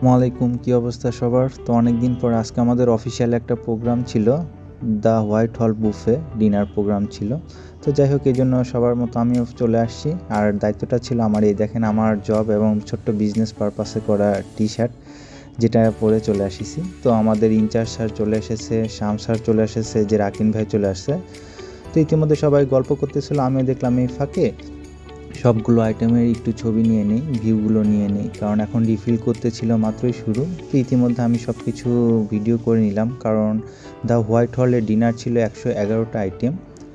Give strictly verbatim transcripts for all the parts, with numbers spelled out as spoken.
ওয়ালাইকুম, কি অবস্থা সবার? তো অনেক দিন পর আজকে আমাদের অফিসিয়াল একটা প্রোগ্রাম ছিল, the white hall buffet dinner program ছিল। তো যাই হোক, এই জন্য সবার মতো আমিও চলে আসছি। আর দায়িত্বটা ছিল আমার, এই দেখেন আমার জব এবং ছোট্ট বিজনেস পারপাসে করা টি শার্ট, যেটা পরে চলে আসিছি। তো আমাদের ইনচার্জ স্যার চলে এসেছে, শাম স্যার চলে এসেছে, যে রাকিন ভাই চলে আসছে। তো ইতিমধ্যে সবাই গল্প করতেছিল, আমিও দেখলাম এই ফাঁকে সবগুলো আইটেমের একটু ছবি নিয়ে নিই, ভিউগুলো নিয়ে নিই, কারণ এখন রিফিল করতে ছিল মাত্রই শুরু। তো ইতিমধ্যে আমি সব কিছু ভিডিও করে নিলাম, কারণ দ্য হোয়াইট হলের ডিনার ছিল একশো এগারোটা আইটেম,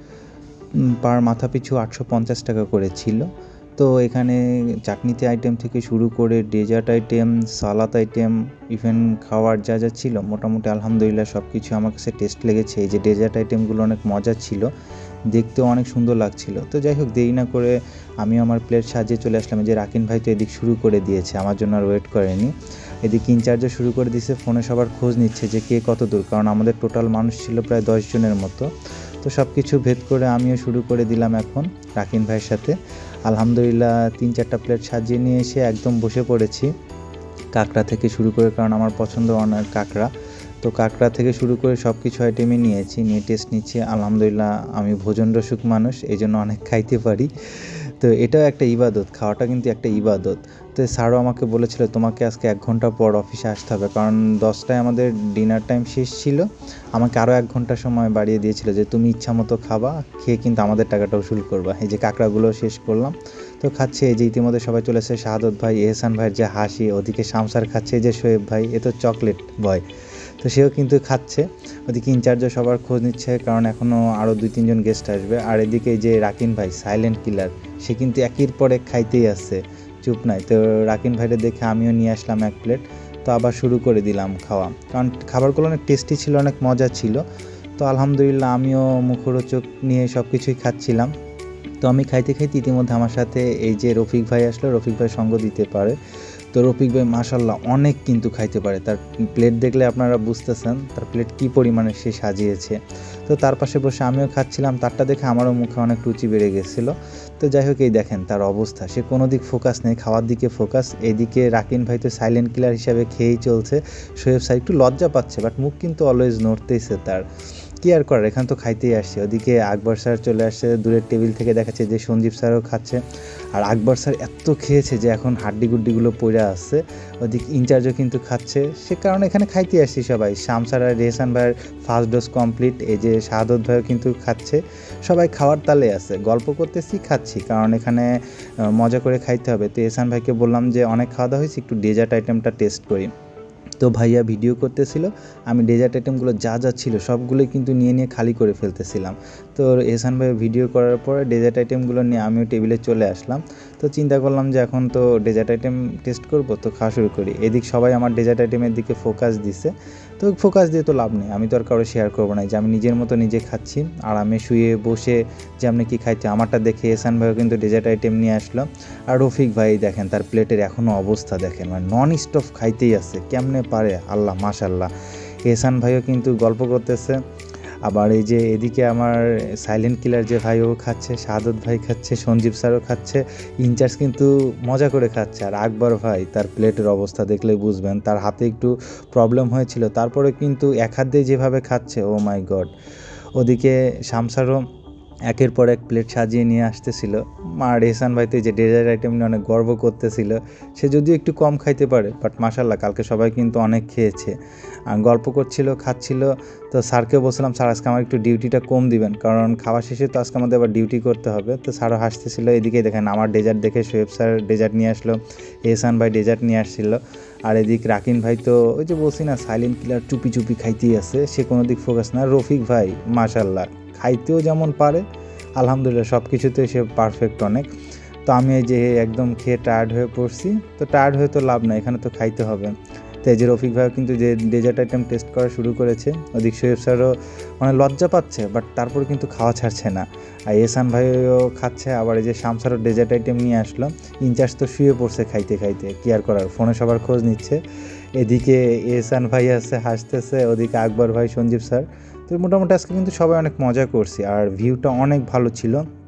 পার মাথা পিছু আটশো পঞ্চাশ টাকা করে ছিল। তো এখানে চাটনিতে আইটেম থেকে শুরু করে dessert item, salad item, even খাওয়ার যা যা ছিল মোটামুটি আলহামদুলিল্লাহ সব কিছু আমার কাছে টেস্ট লেগেছে। এই যে ডেজার্ট আইটেমগুলো অনেক মজা ছিল, দেখতেও অনেক সুন্দর লাগছিল। তো যাই হোক, দেরি না করে আমি আমার প্লেট সাজিয়ে চলে আসলাম। যে রাকিন ভাই তো এদিক শুরু করে দিয়েছে, আমার জন্য আর ওয়েট করেনি। এদিকে ইনচার্জও শুরু করে দিয়েছে, ফোনে সবার খোঁজ নিচ্ছে যে কে কত দূর, কারণ আমাদের টোটাল মানুষ ছিল প্রায় দশ জনের মতো। তো সব কিছু ভেদ করে আমিও শুরু করে দিলাম এখন রাকিন ভাইয়ের সাথে। আলহামদুলিল্লাহ তিন চারটা প্লেট সাজিয়ে নিয়ে এসে একদম বসে পড়েছি। কাঁকড়া থেকে শুরু করে, কারণ আমার পছন্দ অনেক কাঁকড়া, তো কাঁকড়া থেকে শুরু করে সব কিছু আইটেমই নিয়েছি, নিয়ে টেস্ট নিচ্ছি। আলহামদুলিল্লাহ আমি ভোজন রসিক মানুষ, এই জন্য অনেক খাইতে পারি। তো এটাও একটা ইবাদত, খাওয়াটা কিন্তু একটা ইবাদত। তো স্যারও আমাকে বলেছিল তোমাকে আজকে এক ঘন্টা পর অফিসে আসতে হবে, কারণ দশটায় আমাদের ডিনার টাইম শেষ ছিল। আমাকে আরও এক ঘন্টা সময় বাড়িয়ে দিয়েছিল যে তুমি ইচ্ছা মতো খাবা, খেয়ে কিন্তু আমাদের টাকাটা উসুল করবা। এই যে কাঁকড়াগুলো শেষ করলাম, তো খাচ্ছে। এই যে ইতিমধ্যে সবাই চলেছে, শাহাদত ভাই, এহসান ভাইয়ের যে হাসি, ওদিকে শামসার খাচ্ছে, এই যে শোয়েব ভাই, এ তো চকলেট বয়, তো সেও কিন্তু খাচ্ছে। ওদিকে ইনচার্জও সবার খোঁজ নিচ্ছে, কারণ এখনও আরও দুই তিনজন গেস্ট আসবে। আর এদিকে যে রাকিন ভাই সাইলেন্ট কিলার, সে কিন্তু একের পর এক খাইতেই আসছে, চুপ নাই। তো রাকিন ভাইরে দেখে আমিও নিয়ে আসলাম এক প্লেট, তো আবার শুরু করে দিলাম খাওয়া, কারণ খাবারগুলো অনেক টেস্টি ছিল, অনেক মজা ছিল। তো আলহামদুলিল্লাহ আমিও মুখরোচক নিয়ে সব কিছুই খাচ্ছিলাম। তো আমি খাইতে খাইতে ইতিমধ্যে আমার সাথে এই যে রফিক ভাই আসলো, রফিক ভাই সঙ্গ দিতে পারে। তো রফিক ভাই মাশাল্লাহ অনেক কিন্তু খাইতে পারে, তার প্লেট দেখলে আপনারা বুঝতেছেন তার প্লেট কী পরিমাণে সে সাজিয়েছে। তো তার পাশে বসে আমিও খাচ্ছিলাম, তারটা দেখে আমারও মুখে অনেক রুচি বেড়ে গেছিলো। তো যাই হোক, এই দেখেন তার অবস্থা, সে কোনো দিক ফোকাস নেই, খাওয়ার দিকে ফোকাস। এইদিকে রাকিন ভাই তো সাইলেন্ট কিলার হিসাবে খেয়েই চলছে। শোয়েব স্যার একটু লজ্জা পাচ্ছে, বাট মুখ কিন্তু অলওয়েজ নড়তেইছে তার, কি আর করার, এখানে তো খাইতেই আসছে। ওদিকে আকবর স্যার চলে আসছে দূরের টেবিল থেকে, দেখাচ্ছে যে সঞ্জীব স্যারও খাচ্ছে। আর আকবর স্যার এত খেয়েছে যে এখন হাড্ডি গুড্ডিগুলো পড়ে আসছে। ওদিকে ইনচার্জও কিন্তু খাচ্ছে, সে কারণে এখানে খাইতে আসছি সবাই। শাম স্যার আর রেহসান ভাইয়ের ফার্স্ট ডোজ কমপ্লিট, এই যে শাহাদত ভাইও কিন্তু খাচ্ছে। সবাই খাওয়ার তালে আছে, গল্প করতেছি, খাচ্ছি, কারণ এখানে মজা করে খাইতে হবে। তো এহসান ভাইকে বললাম যে অনেক খাওয়া দাওয়া হয়েছে, একটু ডেজার্ট আইটেমটা টেস্ট করি। তো ভাইয়া ভিডিও করতেছিল, আমি ডেজার্ট আইটেমগুলো যা যা ছিল সবগুলোই কিন্তু নিয়ে নিয়ে খালি করে ফেলতেছিলাম। তো এহসান ভাই ভিডিও করার পরে ডেজার্ট আইটেমগুলো নিয়ে আমিও টেবিলে চলে আসলাম। তো চিন্তা করলাম যে এখন তো ডেজার্ট আইটেম টেস্ট করব, তো খাওয়া শুরু করি। এদিক সবাই আমার ডেজার্ট আইটেমের দিকে ফোকাস দিছে, তো ফোকাস দিয়ে তো লাভ নেই, আমি তো আর কারো শেয়ার করবো না, যে আমি নিজের মতো নিজে খাচ্ছি। আর আমি শুয়ে বসে যে আপনি কী খাইতে, আমারটা দেখে এহসান ভাইও কিন্তু ডেজার্ট আইটেম নিয়ে আসলো। আর রফিক ভাই দেখেন তার প্লেটের এখনও অবস্থা দেখেন, মানে নন স্টপ খাইতেই আছে, কেমনে পারে আল্লাহ মাশাল্লাহ। এহসান ভাইও কিন্তু গল্প করতেছে। আবার এই যে এদিকে আমার সাইলেন্ট কিলার যে ভাই, ও খাচ্ছে, শাহাদত ভাই খাচ্ছে, সঞ্জীব স্যারও খাচ্ছে, ইনচার্জ কিন্তু মজা করে খাচ্ছে। আর আকবর ভাই, তার প্লেটের অবস্থা দেখলেই বুঝবেন, তার হাতে একটু প্রবলেম হয়েছিল, তারপরে কিন্তু এক হাত দিয়ে যেভাবে খাচ্ছে, ও মাই গড। ওদিকে শামসারও একের পর এক প্লেট সাজিয়ে নিয়ে আসতেছিল। আর এহসান ভাই তো যে ডেজার্ট আইটেম নিয়ে অনেক গর্ব করতেছিল, সে যদিও একটু কম খাইতে পারে, বাট মাশাল্লাহ কালকে সবাই কিন্তু অনেক খেয়েছে। গল্প করছিল, খাচ্ছিল। তো স্যারকে বলছিলাম স্যার আজকে আমার একটু ডিউটিটা কম দিবেন, কারণ খাওয়া শেষে তো আজকে আমাদের আবার ডিউটি করতে হবে। তো স্যারও হাসতেছিল। এদিকে দেখেন আমার ডেজার্ট দেখে শোয়েব স্যার ডেজার্ট নিয়ে আসলো, এহসান ভাই ডেজার্ট নিয়ে আসছিল। আর এদিক রাকিন ভাই তো ওই যে বলছি না, সাইলেন্ট কিলার, চুপি চুপি খাইতেই আছে, সে কোনো দিক ফোকাস না। রফিক ভাই মাশাল্লাহ খাইতেও যেমন পারে, আলহামদুলিল্লাহ সব কিছুতে সে পারফেক্ট অনেক। তো আমি এই যে একদম খেয়ে টায়ার্ড হয়ে পড়ছি, তো টায়ার্ড হয়ে তো লাভ না, এখানে তো খাইতে হবে। তো এই যে রফিক ভাইও কিন্তু যে ডেজার্ট আইটেম টেস্ট করা শুরু করেছে। ওদিক শোয়েব স্যারও মানে লজ্জা পাচ্ছে, বাট তারপরে কিন্তু খাওয়া ছাড়ছে না। আর এহসান ভাইও খাচ্ছে। আবার এই যে শাম স্যারও ডেজার্ট আইটেম নিয়ে আসলো। ইনচার্জ তো শুয়ে পড়ছে খাইতে খাইতে, কি আর করার, ফোনে সবার খোঁজ নিচ্ছে। এদিকে এহসান ভাই আছে হাসতেছে, ওদিকে আকবর ভাই, সঞ্জীব স্যার। তো মোটামুটি আজকে কিন্তু সবাই অনেক মজা করছি, আর ভিউটা অনেক ভালো ছিল।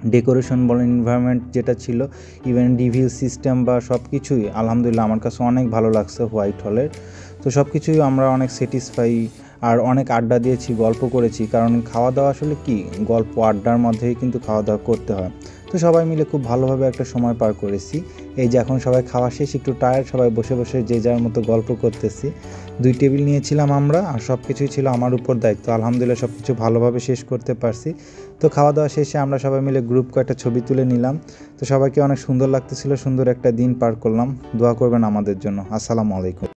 ডেকোরেশন বলেন, এনভায়রনমেন্ট যেটা ছিল, ইভেন রিভিউ সিস্টেম বা সব কিছুই আলহামদুলিল্লাহ আমার কাছে অনেক ভালো লাগছে হোয়াইট হলের। তো সব কিছুই আমরা অনেক স্যাটিসফাই, আর অনেক আড্ডা দিয়েছি, গল্প করেছি, কারণ খাওয়া দাওয়া আসলে কি গল্প আড্ডার মধ্যেই কিন্তু খাওয়া দাওয়া করতে হয়। তো সবাই মিলে খুব ভালোভাবে একটা সময় পার করেছি। এই যে এখন সবাই খাওয়া শেষ, একটু টায়ার্ড, সবাই বসে বসে যে যার মতো গল্প করতেছি। দুই টেবিল নিয়েছিলাম আমরা, আর সব কিছুই ছিল আমার উপর দায়িত্ব। আলহামদুলিল্লাহ সব কিছু ভালোভাবে শেষ করতে পারছি। তো খাওয়া দাওয়া শেষে আমরা সবাই মিলে গ্রুপ কয়েকটা ছবি তুলে নিলাম। তো সবাইকে অনেক সুন্দর লাগতেছিল, সুন্দর একটা দিন পার করলাম। দোয়া করবেন আমাদের জন্য। আসসালামু আলাইকুম।